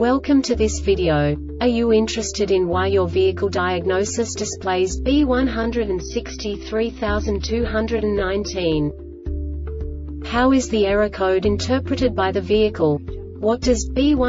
Welcome to this video. Are you interested in why your vehicle diagnosis displays B163219? How is the error code interpreted by the vehicle? What does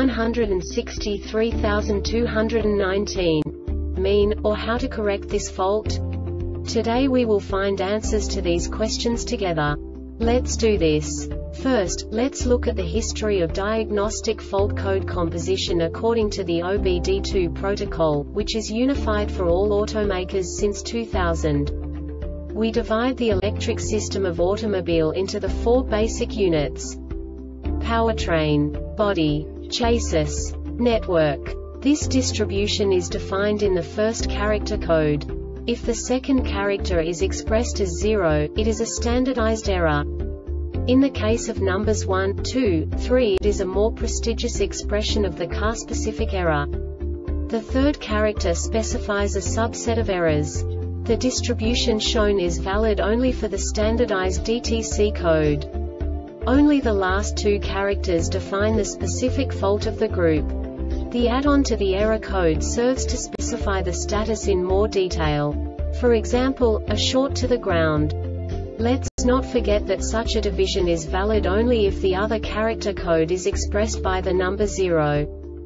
B163219 mean, or how to correct this fault? Today we will find answers to these questions together. Let's do this. First, let's look at the history of diagnostic fault code composition according to the OBD2 protocol, which is unified for all automakers since 2000. We divide the electric system of automobile into the four basic units: powertrain, body, chassis, network. This distribution is defined in the first character code. If the second character is expressed as 0, it is a standardized error. In the case of numbers 1, 2, 3, it is a more prestigious expression of the car-specific error. The third character specifies a subset of errors. The distribution shown is valid only for the standardized DTC code. Only the last two characters define the specific fault of the group. The add-on to the error code serves to specify the status in more detail. For example, a short to the ground. Let's not forget that such a division is valid only if the other character code is expressed by the number 0.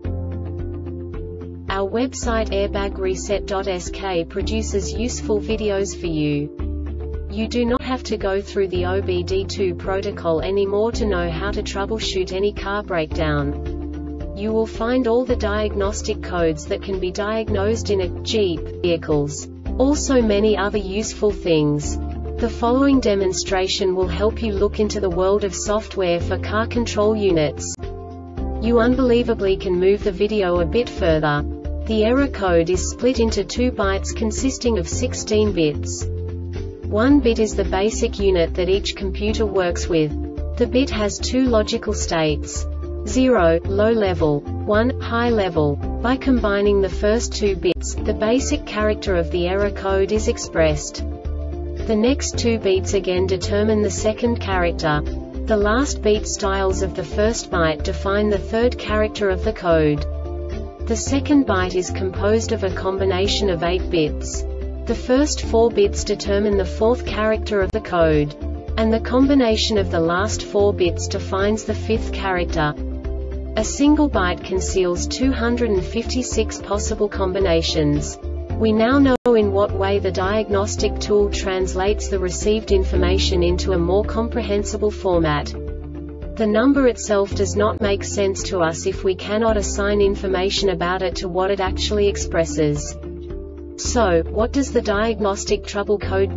Our website airbagreset.sk produces useful videos for you. You do not have to go through the OBD2 protocol anymore to know how to troubleshoot any car breakdown. You will find all the diagnostic codes that can be diagnosed in a Jeep vehicles. Also many other useful things. The following demonstration will help you look into the world of software for car control units. You unbelievably can move the video a bit further. The error code is split into 2 bytes consisting of 16 bits. 1 bit is the basic unit that each computer works with. The bit has 2 logical states: 0, low level, 1, high level. By combining the first 2 bits, the basic character of the error code is expressed. The next 2 beats again determine the second character. The last beat styles of the first byte define the third character of the code. The second byte is composed of a combination of 8 bits. The first 4 bits determine the fourth character of the code. And the combination of the last 4 bits defines the fifth character. A single byte conceals 256 possible combinations. We now know in what way the diagnostic tool translates the received information into a more comprehensible format. The number itself does not make sense to us if we cannot assign information about it to what it actually expresses. So, what does the diagnostic trouble code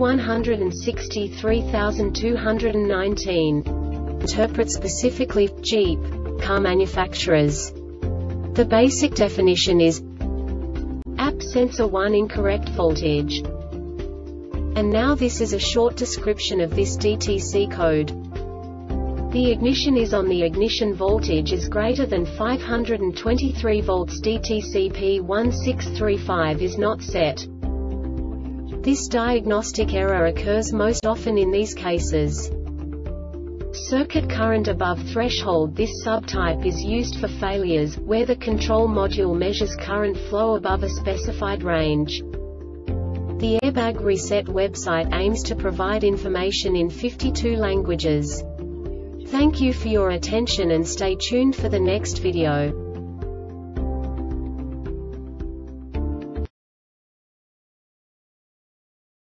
B163219 interpret specifically for Jeep car manufacturers? The basic definition is App Sensor 1 incorrect voltage. And now this is a short description of this DTC code. The ignition is on. The ignition voltage is greater than 523 volts. DTC P1635 is not set. This diagnostic error occurs most often in these cases: circuit current above threshold. This subtype is used for failures where the control module measures current flow above a specified range. The Airbag Reset website aims to provide information in 52 languages. Thank you for your attention and stay tuned for the next video.